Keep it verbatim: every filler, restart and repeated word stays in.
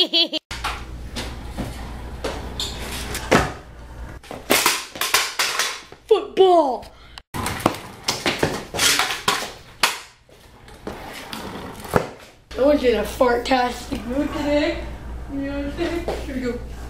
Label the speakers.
Speaker 1: Football. I want you in a fart-tastic mood today. You know what I'm saying? Here we go.